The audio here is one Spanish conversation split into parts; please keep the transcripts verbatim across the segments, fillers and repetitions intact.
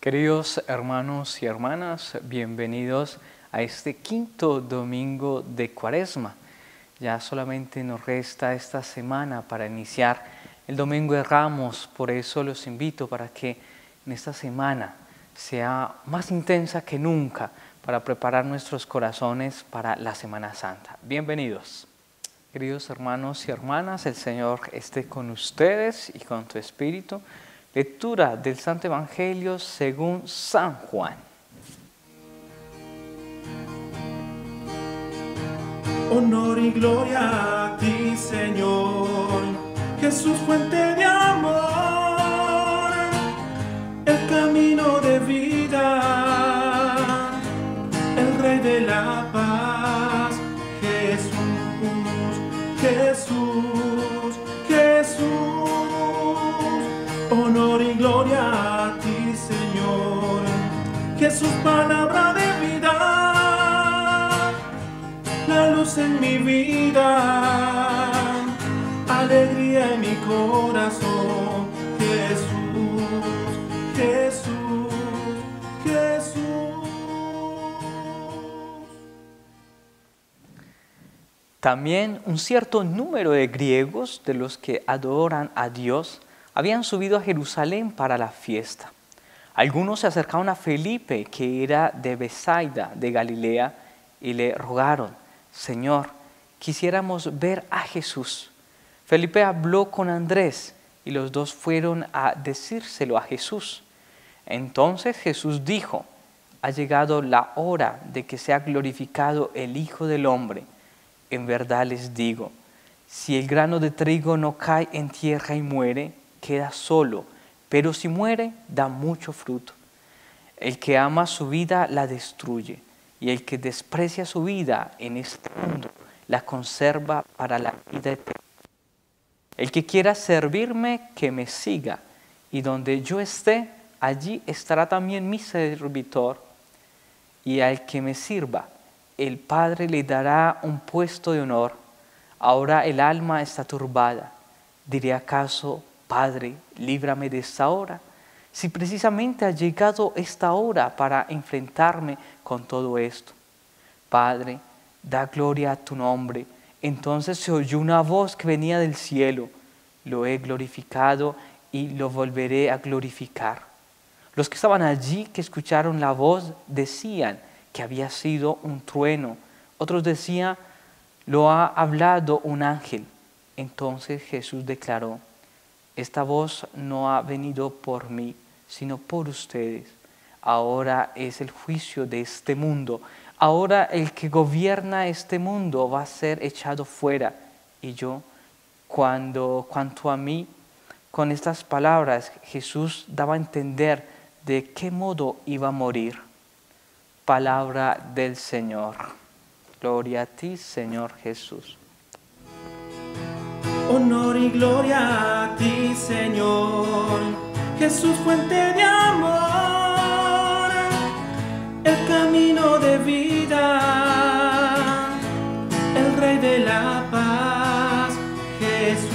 Queridos hermanos y hermanas, bienvenidos a este quinto domingo de Cuaresma. Ya solamente nos resta esta semana para iniciar el Domingo de Ramos, por eso los invito para que en esta semana sea más intensa que nunca para preparar nuestros corazones para la Semana Santa. Bienvenidos. Queridos hermanos y hermanas, el Señor esté con ustedes y con tu espíritu. Lectura del Santo Evangelio según San Juan. Honor y gloria a ti, Señor, Jesús, fuente de amor, el camino de vida, el Rey de la paz, Jesús, Jesús, Jesús. Honor y gloria a ti, Señor, Jesús, palabra de vida, la luz en mi vida, alegría en mi corazón, Jesús, Jesús, Jesús. También un cierto número de griegos, de los que adoran a Dios, habían subido a Jerusalén para la fiesta. Algunos se acercaron a Felipe, que era de Betsaida, de Galilea, y le rogaron: Señor, quisiéramos ver a Jesús. Felipe habló con Andrés y los dos fueron a decírselo a Jesús. Entonces Jesús dijo: ha llegado la hora de que sea glorificado el Hijo del Hombre. En verdad les digo, si el grano de trigo no cae en tierra y muere, queda solo, pero si muere, da mucho fruto. El que ama su vida la destruye, y el que desprecia su vida en este mundo la conserva para la vida eterna. El que quiera servirme, que me siga, y donde yo esté, allí estará también mi servidor. Y al que me sirva, el Padre le dará un puesto de honor. Ahora el alma está turbada. ¿Diré acaso: Padre, líbrame de esta hora? Si precisamente ha llegado esta hora para enfrentarme con todo esto. Padre, da gloria a tu nombre. Entonces se oyó una voz que venía del cielo: lo he glorificado y lo volveré a glorificar. Los que estaban allí, que escucharon la voz, decían que había sido un trueno. Otros decían: lo ha hablado un ángel. Entonces Jesús declaró: esta voz no ha venido por mí, sino por ustedes. Ahora es el juicio de este mundo. Ahora el que gobierna este mundo va a ser echado fuera. Y yo, cuando, cuanto a mí, con estas palabras Jesús daba a entender de qué modo iba a morir. Palabra del Señor. Gloria a ti, Señor Jesús. Honor y gloria a ti, Señor, Jesús, fuente de amor, el camino de vida, el Rey de la paz, Jesús,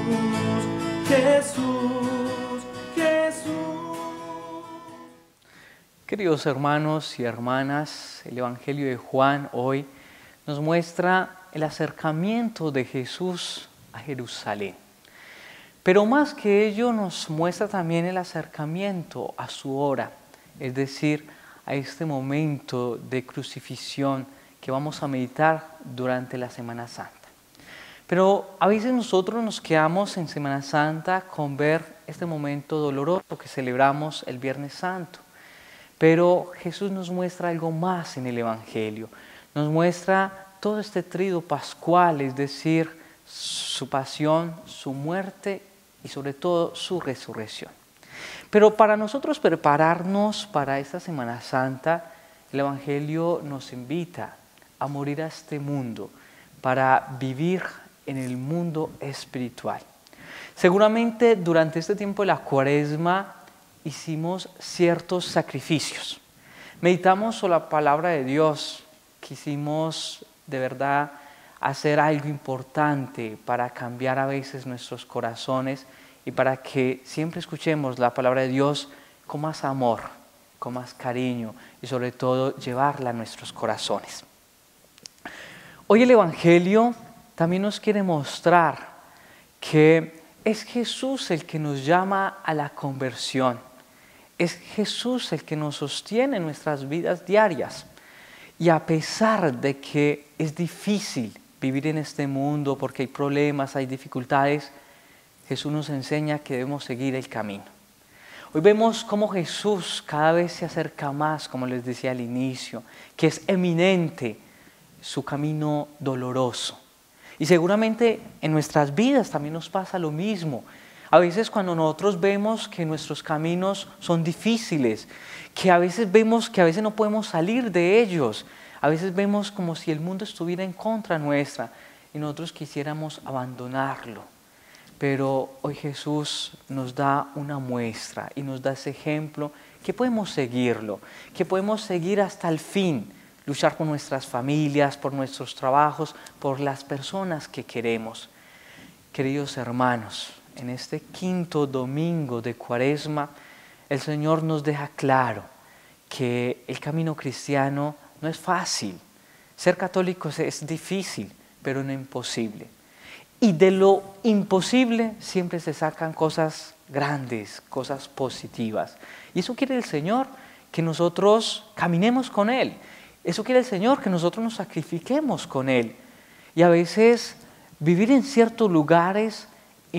Jesús, Jesús. Queridos hermanos y hermanas, el Evangelio de Juan hoy nos muestra el acercamiento de Jesús a Jerusalén. Pero más que ello nos muestra también el acercamiento a su hora, es decir, a este momento de crucifixión que vamos a meditar durante la Semana Santa. Pero a veces nosotros nos quedamos en Semana Santa con ver este momento doloroso que celebramos el Viernes Santo. Pero Jesús nos muestra algo más en el Evangelio. Nos muestra todo este tríodo pascual, es decir, su pasión, su muerte y sobre todo su resurrección. Pero para nosotros prepararnos para esta Semana Santa, el Evangelio nos invita a morir a este mundo para vivir en el mundo espiritual. Seguramente durante este tiempo de la Cuaresma hicimos ciertos sacrificios. Meditamos sobre la palabra de Dios, quisimos de verdad hacer algo importante para cambiar a veces nuestros corazones y para que siempre escuchemos la palabra de Dios con más amor con más cariño y sobre todo llevarla a nuestros corazones. Hoy el Evangelio también nos quiere mostrar que es Jesús el que nos llama a la conversión. Es Jesús el que nos sostiene en nuestras vidas diarias. Y a pesar de que es difícil vivir en este mundo porque hay problemas, hay dificultades, Jesús nos enseña que debemos seguir el camino. Hoy vemos cómo Jesús cada vez se acerca más, como les decía al inicio, que es eminente su camino doloroso. Y seguramente en nuestras vidas también nos pasa lo mismo. A veces cuando nosotros vemos que nuestros caminos son difíciles, que a veces vemos que a veces no podemos salir de ellos, a veces vemos como si el mundo estuviera en contra nuestra y nosotros quisiéramos abandonarlo. Pero hoy Jesús nos da una muestra y nos da ese ejemplo que podemos seguirlo, que podemos seguir hasta el fin, luchar por nuestras familias, por nuestros trabajos, por las personas que queremos. Queridos hermanos, en este quinto domingo de Cuaresma, el Señor nos deja claro que el camino cristiano no es fácil. Ser católico es difícil, pero no imposible. Y de lo imposible siempre se sacan cosas grandes, cosas positivas. Y eso quiere el Señor, que nosotros caminemos con Él. Eso quiere el Señor, que nosotros nos sacrifiquemos con Él. Y a veces vivir en ciertos lugares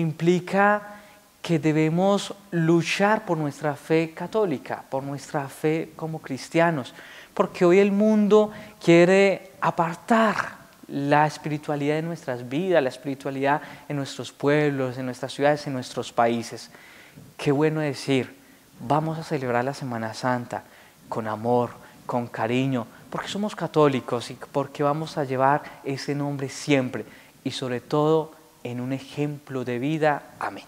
implica que debemos luchar por nuestra fe católica, por nuestra fe como cristianos, porque hoy el mundo quiere apartar la espiritualidad de nuestras vidas, la espiritualidad en nuestros pueblos, en nuestras ciudades, en nuestros países. Qué bueno decir, vamos a celebrar la Semana Santa con amor, con cariño, porque somos católicos y porque vamos a llevar ese nombre siempre y sobre todo en un ejemplo de vida. Amén.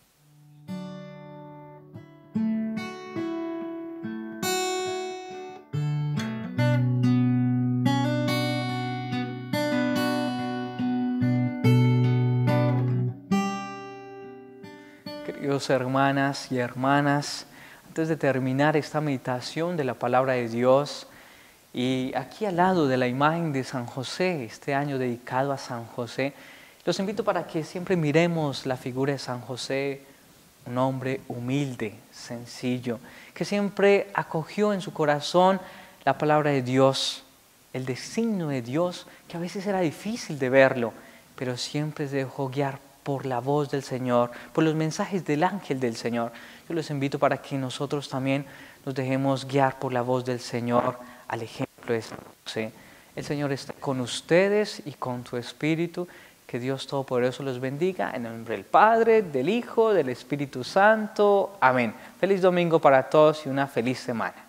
Queridos hermanas y hermanas, antes de terminar esta meditación de la palabra de Dios, y aquí al lado de la imagen de San José, este año dedicado a San José, los invito para que siempre miremos la figura de San José, un hombre humilde, sencillo, que siempre acogió en su corazón la palabra de Dios, el designio de Dios, que a veces era difícil de verlo, pero siempre se dejó guiar por la voz del Señor, por los mensajes del ángel del Señor. Yo les invito para que nosotros también nos dejemos guiar por la voz del Señor, al ejemplo de San José. El Señor está con ustedes y con tu espíritu. Que Dios Todopoderoso los bendiga. En el nombre del Padre, del Hijo, del Espíritu Santo. Amén. Feliz domingo para todos y una feliz semana.